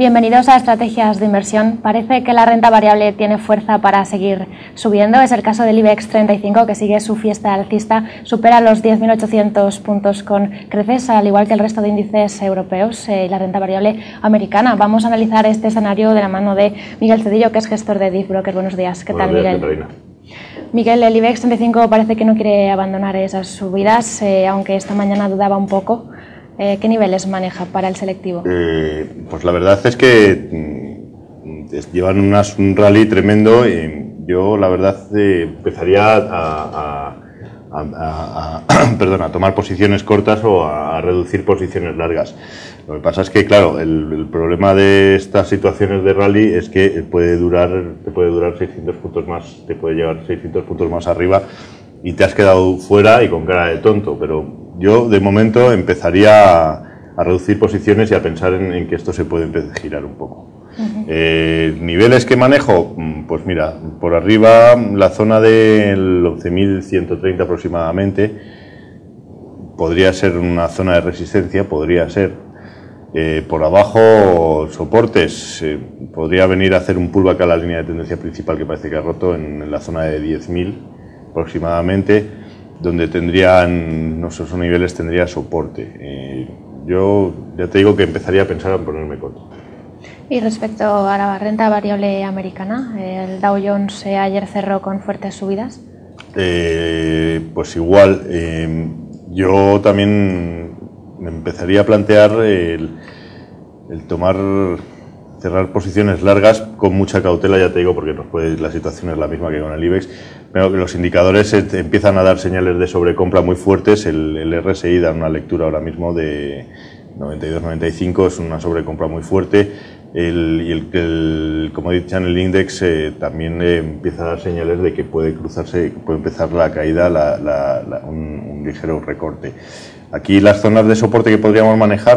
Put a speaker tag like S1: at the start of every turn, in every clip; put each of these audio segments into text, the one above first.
S1: Bienvenidos a Estrategias de Inversión. Parece que la renta variable tiene fuerza para seguir subiendo. Es el caso del IBEX 35, que sigue su fiesta alcista, supera los 10.800 puntos con creces, al igual que el resto de índices europeos y la renta variable americana. Vamos a analizar este escenario de la mano de Miguel Cedillo, que es gestor de DIF Broker. Buenos días. ¿Qué tal, Miguel? Miguel, el IBEX 35 parece que no quiere abandonar esas subidas, aunque esta mañana dudaba un poco. ¿Qué niveles maneja para el selectivo?
S2: Pues la verdad es que llevan un rally tremendo. Yo la verdad empezaría a tomar posiciones cortas o a reducir posiciones largas. Lo que pasa es que, claro, el problema de estas situaciones de rally es que te puede durar 600 puntos más, te puede llevar 600 puntos más arriba y te has quedado fuera y con cara de tonto, pero yo de momento empezaría a reducir posiciones y a pensar en que esto se puede empezar a girar un poco. Niveles que manejo, pues mira, por arriba la zona del 11.130 aproximadamente podría ser una zona de resistencia, podría ser. Por abajo soportes, podría venir a hacer un pullback a la línea de tendencia principal que parece que ha roto en la zona de 10.000 aproximadamente, donde tendrían, esos niveles tendría soporte. Yo ya te digo que empezaría a pensar en ponerme corto.
S1: Y respecto a la renta variable americana, el Dow Jones ayer cerró con fuertes subidas.
S2: Pues igual, yo también me empezaría a plantear el cerrar posiciones largas con mucha cautela, ya te digo, porque la situación es la misma que con el IBEX, pero que los indicadores empiezan a dar señales de sobrecompra muy fuertes. El RSI da una lectura ahora mismo de 92-95, es una sobrecompra muy fuerte, como he dicho en el Index, también empieza a dar señales de que puede empezar la caída, un ligero recorte. Aquí las zonas de soporte que podríamos manejar,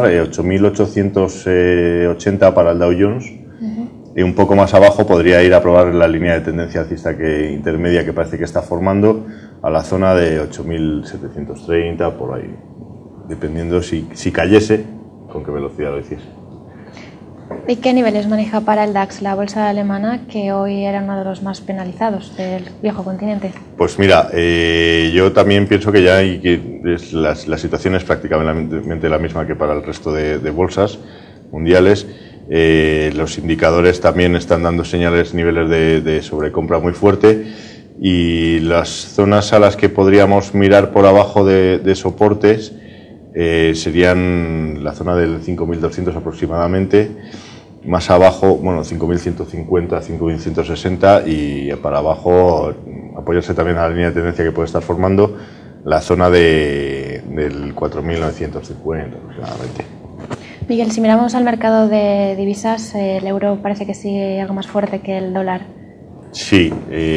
S2: 8.880 para el Dow Jones, y un poco más abajo podría ir a probar la línea de tendencia alcista intermedia que parece que está formando, a la zona de 8.730, por ahí, dependiendo si cayese, con qué velocidad lo hiciese.
S1: ¿Y qué niveles maneja para el DAX, la bolsa alemana, que hoy era uno de los más penalizados del viejo continente?
S2: Pues mira, yo también pienso que ya la situación es prácticamente la misma que para el resto de bolsas mundiales. Los indicadores también están dando niveles de sobrecompra muy fuerte, y las zonas a las que podríamos mirar por abajo de soportes serían la zona del 5.200 aproximadamente, más abajo, 5.150, 5.160, y para abajo apoyarse también a la línea de tendencia que puede estar formando la zona del 4.950 aproximadamente.
S1: Miguel, si miramos al mercado de divisas, el euro parece que sigue algo más fuerte que el dólar.
S2: Sí,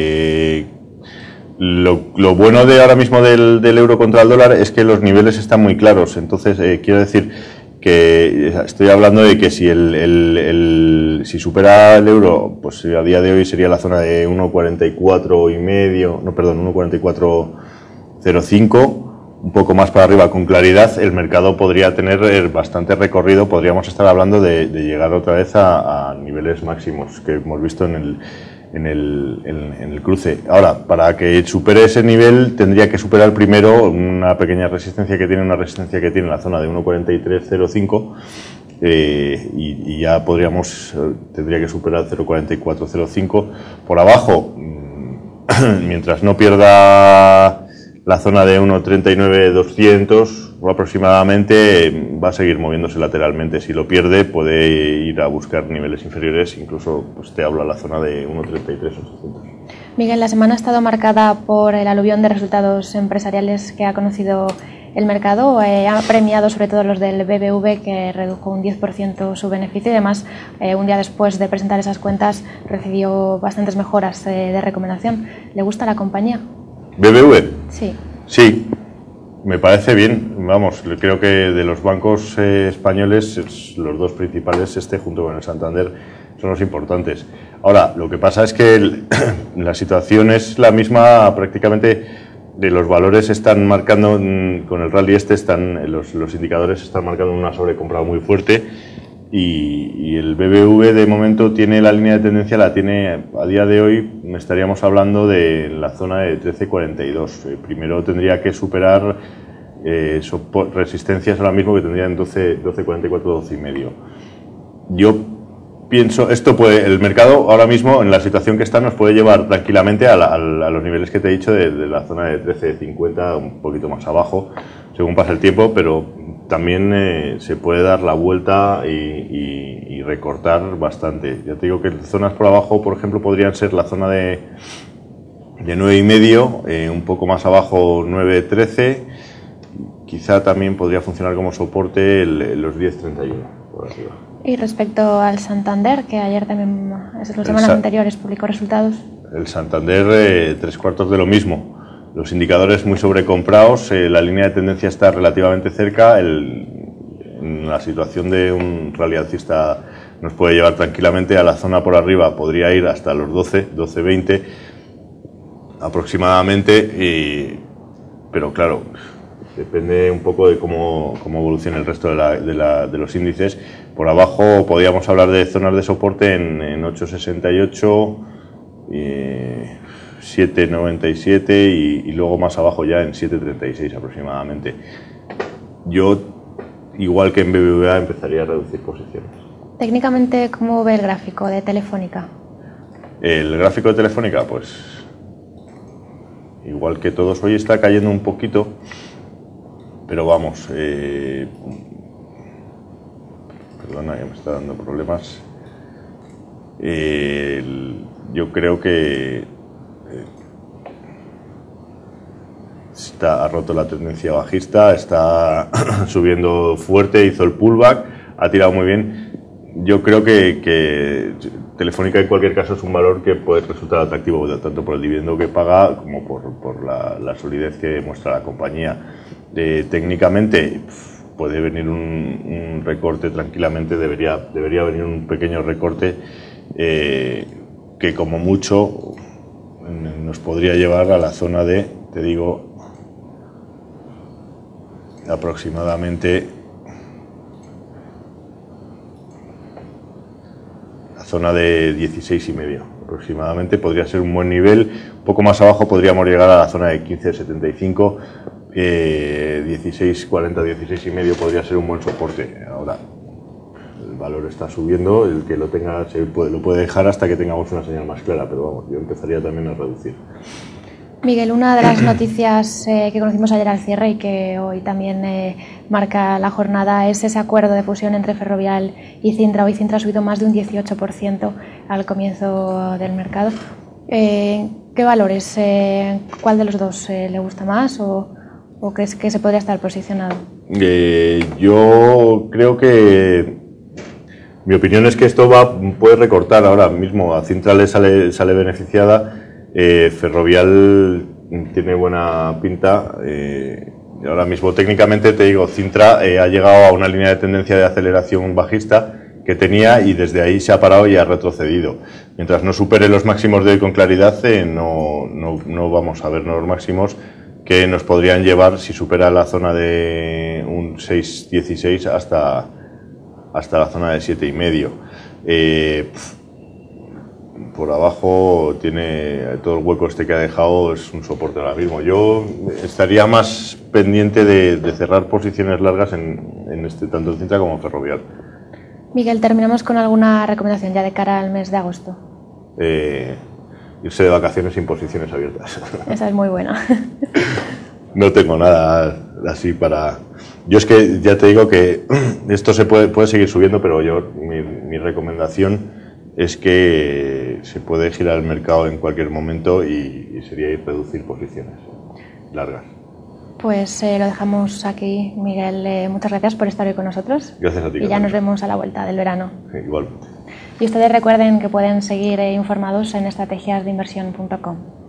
S2: lo bueno de ahora mismo del euro contra el dólar es que los niveles están muy claros. Entonces, quiero decir que estoy hablando de que si supera el euro, pues a día de hoy sería la zona de 1.44,5, un poco más para arriba con claridad, el mercado podría tener bastante recorrido. Podríamos estar hablando de llegar otra vez a niveles máximos que hemos visto en el cruce. Ahora, para que supere ese nivel tendría que superar primero una pequeña resistencia que tiene, la zona de 1.4305, y ya tendría que superar 0.4405 por abajo. Mientras no pierda la zona de 1.39.200 o aproximadamente, va a seguir moviéndose lateralmente. Si lo pierde, puede ir a buscar niveles inferiores, incluso te habla la zona de 1.33.800.
S1: Miguel, la semana ha estado marcada por el aluvión de resultados empresariales que ha conocido el mercado. Ha premiado sobre todo los del BBV, que redujo un 10% su beneficio, y además un día después de presentar esas cuentas recibió bastantes mejoras de recomendación. ¿Le gusta la compañía?
S2: ¿BBV?
S1: Sí.
S2: Sí, me parece bien. Vamos, creo que de los bancos españoles, los dos principales, junto con el Santander, son los importantes. Ahora, lo que pasa es que la situación es la misma prácticamente. De los valores están marcando, con el rally los indicadores están marcando una sobrecompra muy fuerte, y el BBV de momento tiene la línea de tendencia, la tiene a día de hoy, estaríamos hablando de la zona de 13.42. Primero tendría que superar resistencias ahora mismo que tendría en 12.44, 12.5. Yo pienso, el mercado ahora mismo en la situación que está nos puede llevar tranquilamente a los niveles que te he dicho de la zona de 13.50, un poquito más abajo, según pasa el tiempo, pero también se puede dar la vuelta y recortar bastante. Ya te digo que zonas por abajo, por ejemplo, podrían ser la zona de 9,5, un poco más abajo 9,13, quizá también podría funcionar como soporte los 10,31 por arriba.
S1: Y respecto al Santander, que ayer también, las semanas anteriores, publicó resultados. El
S2: Santander, 3/4 de lo mismo. Los indicadores muy sobrecomprados, la línea de tendencia está relativamente cerca, en la situación de un rally alcista nos puede llevar tranquilamente a la zona por arriba, podría ir hasta los 12,20 aproximadamente, pero claro, depende un poco de cómo evolucione el resto de los índices. Por abajo podríamos hablar de zonas de soporte en 8,68, 7,97 y luego más abajo ya en 7,36 aproximadamente. Yo, igual que en BBVA, empezaría a reducir posiciones.
S1: Técnicamente, ¿cómo ve el gráfico de Telefónica?
S2: El gráfico de Telefónica, pues igual que todos, hoy está cayendo un poquito, pero vamos, perdona que me está dando problemas. Yo creo que ha roto la tendencia bajista, está subiendo fuerte, hizo el pullback, ha tirado muy bien. Yo creo que Telefónica en cualquier caso es un valor que puede resultar atractivo tanto por el dividendo que paga como por la solidez que muestra la compañía. Técnicamente puede venir un recorte tranquilamente, debería venir un pequeño recorte que como mucho nos podría llevar a la zona de, te digo, aproximadamente la zona de 16,5 aproximadamente, podría ser un buen nivel. Un poco más abajo podríamos llegar a la zona de 15,75, 16,40, 16,5 podría ser un buen soporte. Ahora el valor está subiendo, el que lo tenga lo puede dejar hasta que tengamos una señal más clara, pero vamos, yo empezaría también a reducir.
S1: Miguel, una de las noticias que conocimos ayer al cierre y que hoy también marca la jornada es ese acuerdo de fusión entre Ferrovial y Cintra. Hoy Cintra ha subido más de un 18% al comienzo del mercado. ¿Qué valores? ¿Cuál de los dos le gusta más o crees que se podría estar posicionado?
S2: Yo creo que mi opinión es que esto puede recortar ahora mismo. A Cintra le sale beneficiada. Ferrovial tiene buena pinta. Ahora mismo técnicamente te digo, Cintra ha llegado a una línea de tendencia de aceleración bajista que tenía y desde ahí se ha parado y ha retrocedido. Mientras no supere los máximos de hoy con claridad, no vamos a ver los máximos que nos podrían llevar, si supera la zona de un 6,16 hasta la zona de 7,5. Por abajo tiene todo el hueco que ha dejado, es un soporte ahora mismo. Yo estaría más pendiente de cerrar posiciones largas en tanto en Cintra como en Ferrovial.
S1: Miguel, terminamos con alguna recomendación ya de cara al mes de agosto.
S2: Irse de vacaciones sin posiciones abiertas.
S1: Esa es muy buena.
S2: No tengo nada así para... Yo es que ya te digo que esto se puede seguir subiendo, pero mi recomendación es que se puede girar el mercado en cualquier momento y sería reducir posiciones largas.
S1: Pues lo dejamos aquí, Miguel. Muchas gracias por estar hoy con nosotros.
S2: Gracias a ti.
S1: Y ya nos vemos a la vuelta del verano.
S2: Sí, igualmente.
S1: Y ustedes recuerden que pueden seguir informados en estrategiasdeinversión.com.